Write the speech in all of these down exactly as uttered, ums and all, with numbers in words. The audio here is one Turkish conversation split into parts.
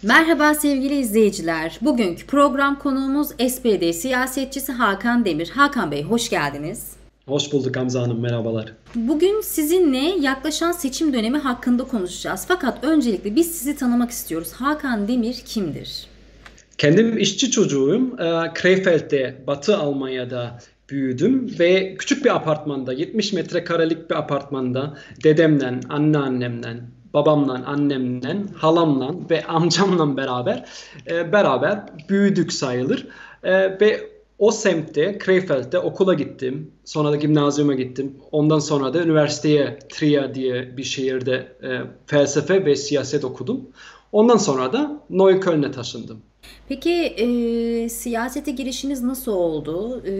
Merhaba sevgili izleyiciler. Bugünkü program konuğumuz S P D siyasetçisi Hakan Demir. Hakan Bey hoş geldiniz. Hoş bulduk Gamze Hanım, merhabalar. Bugün sizinle yaklaşan seçim dönemi hakkında konuşacağız. Fakat öncelikle biz sizi tanımak istiyoruz. Hakan Demir kimdir? Kendim işçi çocuğuyum. Krefeld'de, Batı Almanya'da büyüdüm ve küçük bir apartmanda, yetmiş metrekarelik bir apartmanda dedemden, anneannemden, babamla, annemle, halamla ve amcamla beraber e, beraber büyüdük sayılır. E, ve o semtte, Krefeld'de okula gittim. Sonra da gimnazyuma gittim. Ondan sonra da üniversiteye, Trier diye bir şehirde e, felsefe ve siyaset okudum. Ondan sonra da Neukölln'e taşındım. Peki e, siyasete girişiniz nasıl oldu? E,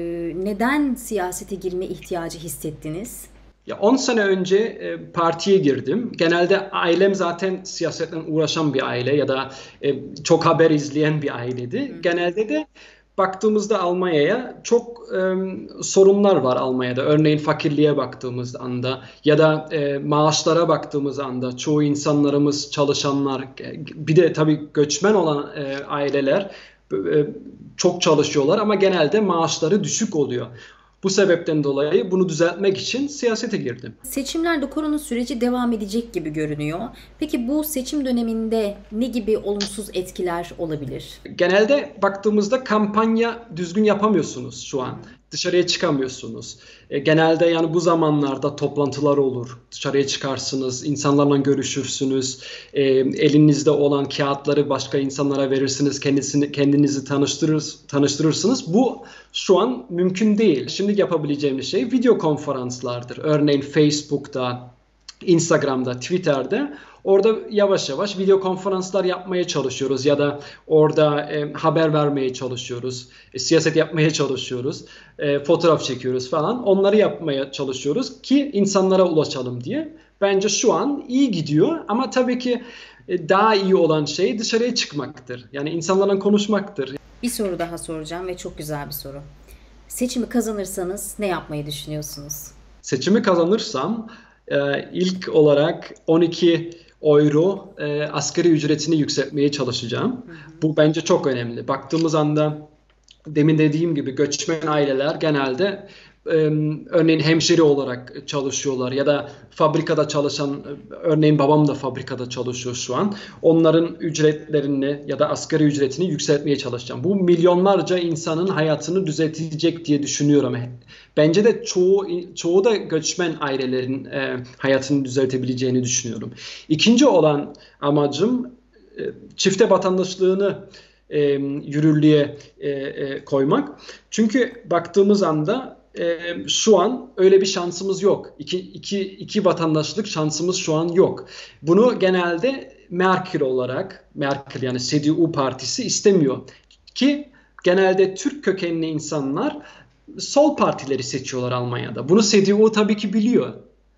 neden siyasete girme ihtiyacı hissettiniz? Ya on sene önce e, partiye girdim. Genelde ailem zaten siyasetle uğraşan bir aile ya da e, çok haber izleyen bir aileydi. Hı. Genelde de baktığımızda Almanya'ya çok e, sorunlar var Almanya'da. Örneğin fakirliğe baktığımız anda ya da e, maaşlara baktığımız anda çoğu insanlarımız çalışanlar, e, bir de tabii göçmen olan e, aileler e, çok çalışıyorlar ama genelde maaşları düşük oluyor. Bu sebepten dolayı bunu düzeltmek için siyasete girdim. Seçimlerde korona süreci devam edecek gibi görünüyor. Peki bu seçim döneminde ne gibi olumsuz etkiler olabilir? Genelde baktığımızda kampanya düzgün yapamıyorsunuz şu an. Dışarıya çıkamıyorsunuz. E, genelde yani bu zamanlarda toplantılar olur. Dışarıya çıkarsınız, insanlarla görüşürsünüz. E, elinizde olan kağıtları başka insanlara verirsiniz, kendisini, kendinizi tanıştırır, tanıştırırsınız. Bu şu an mümkün değil. Şimdi yapabileceğimiz şey video konferanslardır. Örneğin Facebook'ta, Instagram'da, Twitter'de orada yavaş yavaş video konferanslar yapmaya çalışıyoruz ya da orada e, haber vermeye çalışıyoruz, e, siyaset yapmaya çalışıyoruz, e, fotoğraf çekiyoruz falan. Onları yapmaya çalışıyoruz ki insanlara ulaşalım diye. Bence şu an iyi gidiyor ama tabii ki e, daha iyi olan şey dışarıya çıkmaktır. Yani insanlarla konuşmaktır. Bir soru daha soracağım ve çok güzel bir soru. Seçimi kazanırsanız ne yapmayı düşünüyorsunuz? Seçimi kazanırsam e, ilk olarak on iki euro e, asgari ücretini yükseltmeye çalışacağım. Hı hı. Bu bence çok önemli. Baktığımız anda demin dediğim gibi göçmen aileler genelde e, örneğin hemşire olarak çalışıyorlar ya da fabrikada çalışan, örneğin babam da fabrikada çalışıyor şu an. Onların ücretlerini ya da asgari ücretini yükseltmeye çalışacağım. Bu milyonlarca insanın hayatını düzeltecek diye düşünüyorum. Bence de çoğu çoğu da göçmen ailelerin e, hayatını düzeltebileceğini düşünüyorum. İkinci olan amacım e, çifte vatandaşlığını e, yürürlüğe e, e, koymak. Çünkü baktığımız anda e, şu an öyle bir şansımız yok. İki, iki, iki vatandaşlık şansımız şu an yok. Bunu genelde Merkel olarak, Merkel yani C D U partisi istemiyor ki genelde Türk kökenli insanlar sol partileri seçiyorlar Almanya'da. Bunu C D U tabii ki biliyor.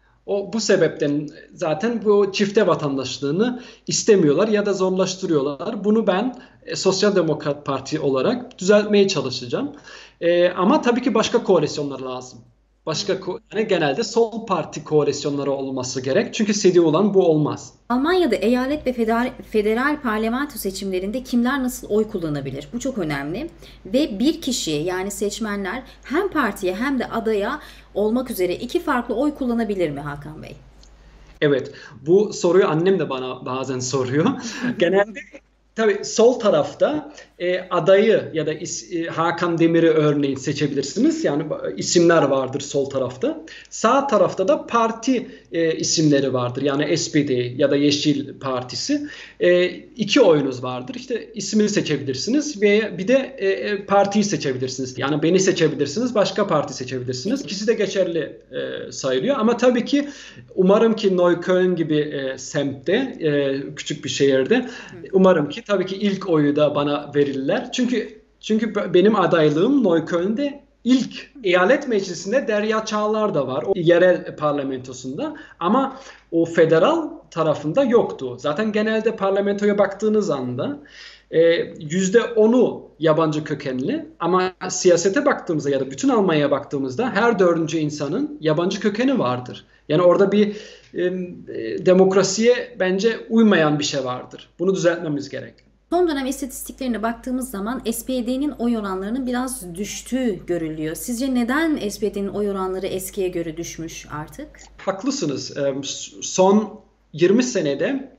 O bu sebepten zaten bu çifte vatandaşlığını istemiyorlar ya da zorlaştırıyorlar. Bunu ben e, Sosyal Demokrat Parti olarak düzeltmeye çalışacağım. E, ama tabii ki başka koalisyonlar lazım. Başka yani genelde sol parti koalisyonları olması gerek. Çünkü C D U'dan bu olmaz. Almanya'da eyalet ve federal, federal parlamento seçimlerinde kimler nasıl oy kullanabilir? Bu çok önemli. Ve bir kişi yani seçmenler hem partiye hem de adaya olmak üzere iki farklı oy kullanabilir mi Hakan Bey? Evet, bu soruyu annem de bana bazen soruyor. Genelde tabii sol tarafta e, adayı ya da is, e, Hakan Demir'i örneğin seçebilirsiniz. Yani isimler vardır sol tarafta. Sağ tarafta da parti e, isimleri vardır. Yani S P D ya da Yeşil Partisi. E, iki oyunuz vardır. İşte ismini seçebilirsiniz ve bir de e, partiyi seçebilirsiniz. Yani beni seçebilirsiniz, başka parti seçebilirsiniz. İkisi de geçerli e, sayılıyor. Ama tabii ki umarım ki Neukölln gibi e, semtte, e, küçük bir şehirde umarım ki tabii ki ilk oyu da bana verirler. Çünkü çünkü benim adaylığım Neukölln'de ilk. Eyalet meclisinde Derya Çağlar da var. O yerel parlamentosunda ama o federal tarafında yoktu. Zaten genelde parlamentoya baktığınız anda yüzde onu yabancı kökenli ama siyasete baktığımızda ya da bütün Almanya'ya baktığımızda her dördüncü insanın yabancı kökeni vardır. Yani orada bir e, demokrasiye bence uymayan bir şey vardır. Bunu düzeltmemiz gerek. Son dönem istatistiklerine baktığımız zaman S P D'nin oy oranlarının biraz düştüğü görülüyor. Sizce neden S P D'nin oy oranları eskiye göre düşmüş artık? Haklısınız. Son yirmi senede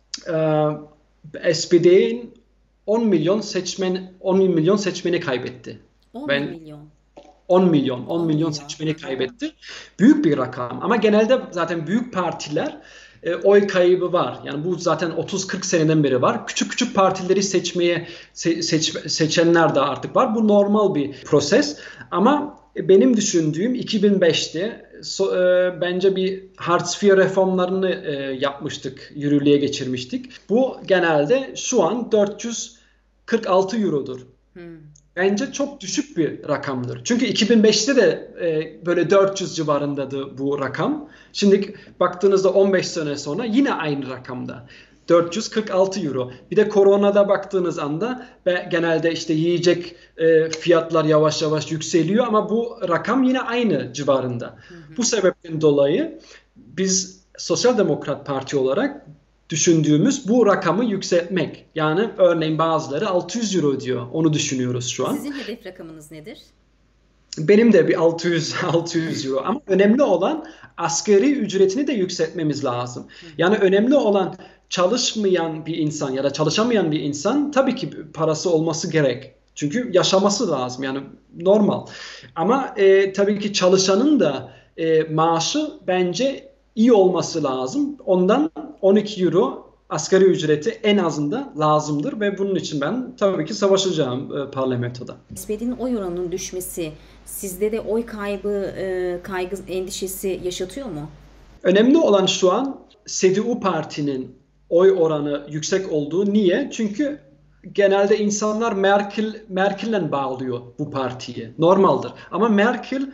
S P D'nin on milyon seçmen on milyon seçmeni kaybetti. on ben milyon. on milyon on milyon seçmeni kaybetti. Büyük bir rakam ama genelde zaten büyük partiler e, oy kaybı var. Yani bu zaten otuz kırk seneden beri var. Küçük küçük partileri seçmeye se, seç, seçenler de artık var. Bu normal bir proses. Ama benim düşündüğüm iki bin beşte so, e, bence bir Hartz vier reformlarını e, yapmıştık, yürürlüğe geçirmiştik. Bu genelde şu an dört yüz kırk altı eurodur. Hmm. Bence çok düşük bir rakamdır. Çünkü iki bin beşte de e, böyle dört yüz civarındadı bu rakam. Şimdi baktığınızda on beş sene sonra yine aynı rakamda. dört yüz kırk altı euro. Bir de koronada baktığınız anda genelde işte yiyecek e, fiyatlar yavaş yavaş yükseliyor ama bu rakam yine aynı civarında. Hı hı. Bu sebepten dolayı biz Sosyal Demokrat Parti olarak düşündüğümüz bu rakamı yükseltmek. Yani örneğin bazıları altı yüz euro diyor. Onu düşünüyoruz şu an. Sizin hedef rakamınız nedir? Benim de bir altı yüz altı yüz euro ama önemli olan asgari ücretini de yükseltmemiz lazım. Yani önemli olan çalışmayan bir insan ya da çalışamayan bir insan tabii ki parası olması gerek. Çünkü yaşaması lazım yani normal. Ama e, tabii ki çalışanın da e, maaşı bence iyi olması lazım. Ondan on iki euro asgari ücreti en azından lazımdır ve bunun için ben tabii ki savaşacağım e, parlamentoda. S P D'nin oy oranının düşmesi sizde de oy kaybı, e, kaygı, endişesi yaşatıyor mu? Önemli olan şu an C D U partinin oy oranı yüksek olduğu. Niye? Çünkü genelde insanlar Merkel Merkel'le bağlıyor bu partiyi. Normaldir. Ama Merkel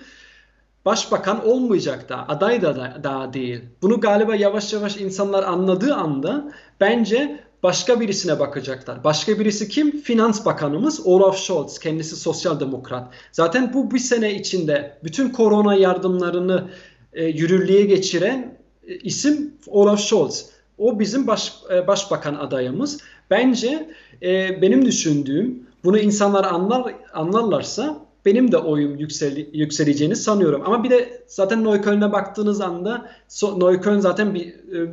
başbakan olmayacak da, aday da daha değil. Bunu galiba yavaş yavaş insanlar anladığı anda bence başka birisine bakacaklar. Başka birisi kim? Finans Bakanımız Olaf Scholz. Kendisi sosyal demokrat. Zaten bu bir sene içinde bütün korona yardımlarını e, yürürlüğe geçiren e, isim Olaf Scholz. O bizim baş, e, başbakan adayımız. Bence e, benim düşündüğüm bunu insanlar anlar anlarlarsa benim de oyum yüksel, yükseleceğini sanıyorum. Ama bir de zaten Neukölln'e baktığınız anda so, Neukölln zaten bir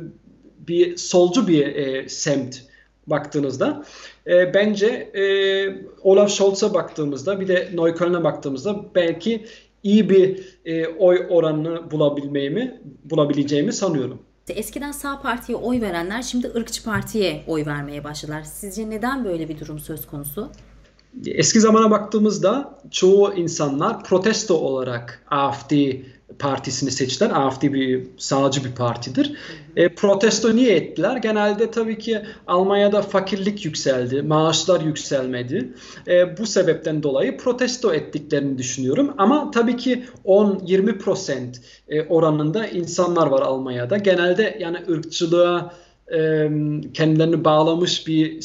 bir solcu bir e, semt baktığınızda. E, bence e, Olaf Scholz'a baktığımızda bir de Neukölln'e baktığımızda belki iyi bir e, oy oranını bulabilmeyi bulabileceğimi sanıyorum. Eskiden sağ partiye oy verenler şimdi ırkçı partiye oy vermeye başladılar. Sizce neden böyle bir durum söz konusu? Eski zamana baktığımızda çoğu insanlar protesto olarak A F D partisini seçtiler. A F D bir sağcı bir partidir. E, protesto niye ettiler? Genelde tabii ki Almanya'da fakirlik yükseldi, maaşlar yükselmedi. E, bu sebepten dolayı protesto ettiklerini düşünüyorum. Ama tabii ki on yirmi prosent oranında insanlar var Almanya'da. Genelde yani ırkçılığa kendilerini bağlamış bir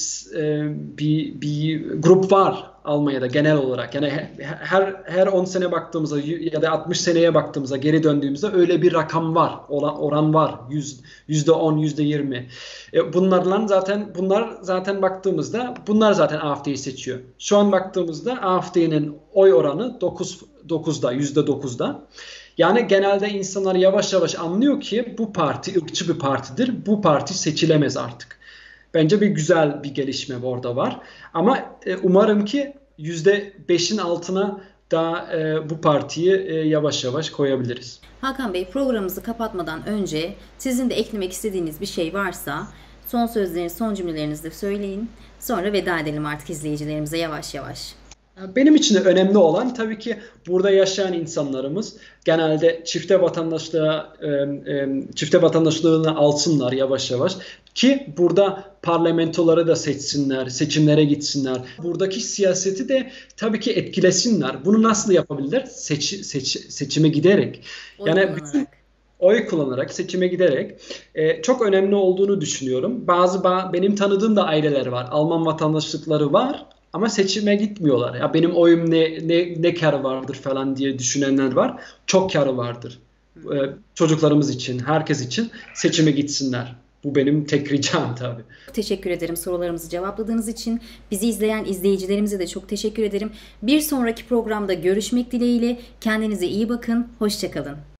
bir bir grup var Almanya'da genel olarak. Yani her her on sene baktığımızda ya da altmış seneye baktığımızda geri döndüğümüzde öyle bir rakam var. Oran, oran var. yüzde on, yüzde yirmi. Bunlarla zaten bunlar zaten baktığımızda bunlar zaten A F D'yi seçiyor. Şu an baktığımızda A F D'nin oy oranı dokuz dokuzda, yüzde dokuzda. Yani genelde insanlar yavaş yavaş anlıyor ki bu parti ırkçı bir partidir. Bu parti seçilemez artık. Bence bir güzel bir gelişme orada var. Ama e, umarım ki yüzde beşin altına da e, bu partiyi e, yavaş yavaş koyabiliriz. Hakan Bey, programımızı kapatmadan önce sizin de eklemek istediğiniz bir şey varsa son sözlerinizi, son cümlelerinizi de söyleyin. Sonra veda edelim artık izleyicilerimize yavaş yavaş. Benim için de önemli olan tabii ki burada yaşayan insanlarımız genelde çifte vatandaşlığa e, e, çifte vatandaşlığını alsınlar yavaş yavaş ki burada parlamentoları da seçsinler, seçimlere gitsinler. Buradaki siyaseti de tabii ki etkilesinler. Bunu nasıl yapabilirler? Seç, seç, seçime giderek. Oy yani kullanarak. bütün oy kullanarak, seçime giderek e, çok önemli olduğunu düşünüyorum. Bazı ba- benim tanıdığım da aileler var. Alman vatandaşlıkları var ama seçime gitmiyorlar. Ya benim oyum ne ne ne karı vardır falan diye düşünenler var. Çok karı vardır. E, çocuklarımız için, herkes için seçime gitsinler. Bu benim tek ricam tabii. Teşekkür ederim sorularımızı cevapladığınız için. Bizi izleyen izleyicilerimize de çok teşekkür ederim. Bir sonraki programda görüşmek dileğiyle. Kendinize iyi bakın. Hoşça kalın.